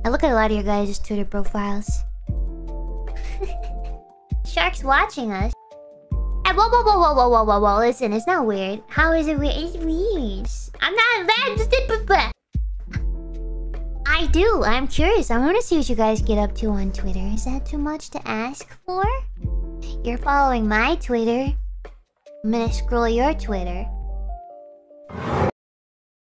I look at a lot of your guys' Twitter profiles. Shark's watching us. Hey, whoa, whoa, whoa, whoa, whoa, whoa, whoa, whoa. Listen, it's not weird. How is it weird? It's weird. I'm not that. I do. I'm curious. I want to see what you guys get up to on Twitter. Is that too much to ask for? You're following my Twitter. I'm gonna scroll your Twitter.